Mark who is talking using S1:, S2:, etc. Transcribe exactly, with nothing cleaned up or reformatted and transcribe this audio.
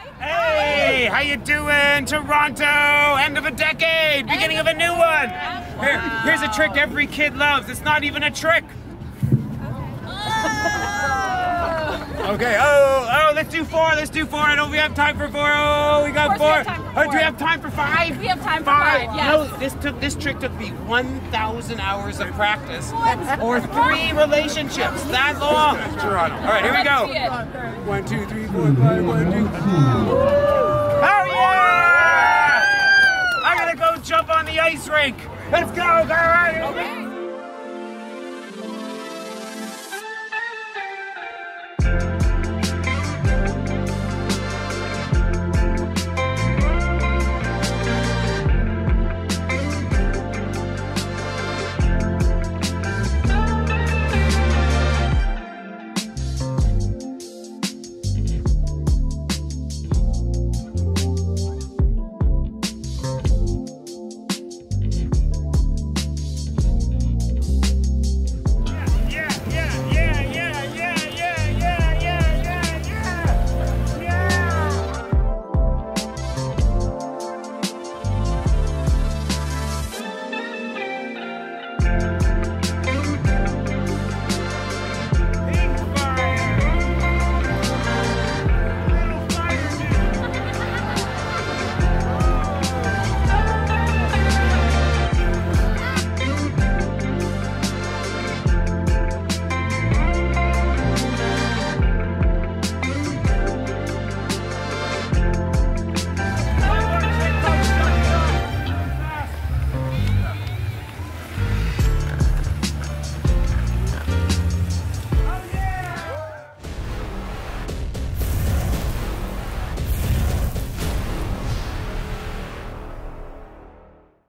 S1: Hey, how you doing, Toronto? End of a decade, beginning of a new one. Here, here's a trick every kid loves. It's not even a trick. Okay, oh, oh, let's do four, let's do four. I know we have time for four. Oh, we got four. Oh, do we have time for five?
S2: We have time for
S1: five,
S2: five, yes.
S1: No, this, took, this trick took me one thousand hours of practice. Or three relationships, that long. Toronto. All right, here we go. One, two, three, four, five, one, two. Oh, yeah! I'm gonna go jump on the ice rink. Let's go, go, right.